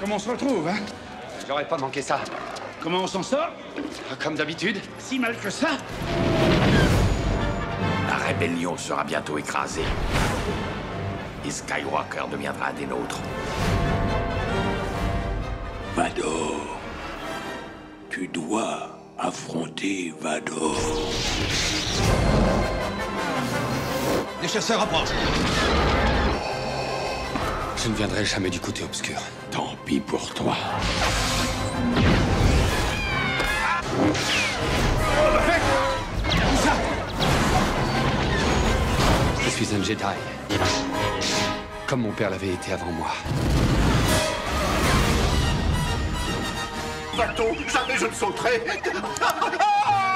comment on se retrouve, hein? J'aurais pas manqué ça. Comment on s'en sort? Comme d'habitude. Si mal que ça? La rébellion sera bientôt écrasée. Et Skywalker deviendra un des nôtres. Vador. Tu dois affronter Vador. Les chasseurs approchent. Je ne viendrai jamais du côté obscur. Tant pis pour toi. Je suis un Jedi. Comme mon père l'avait été avant moi. Va-t-on? Jamais je ne sauterai.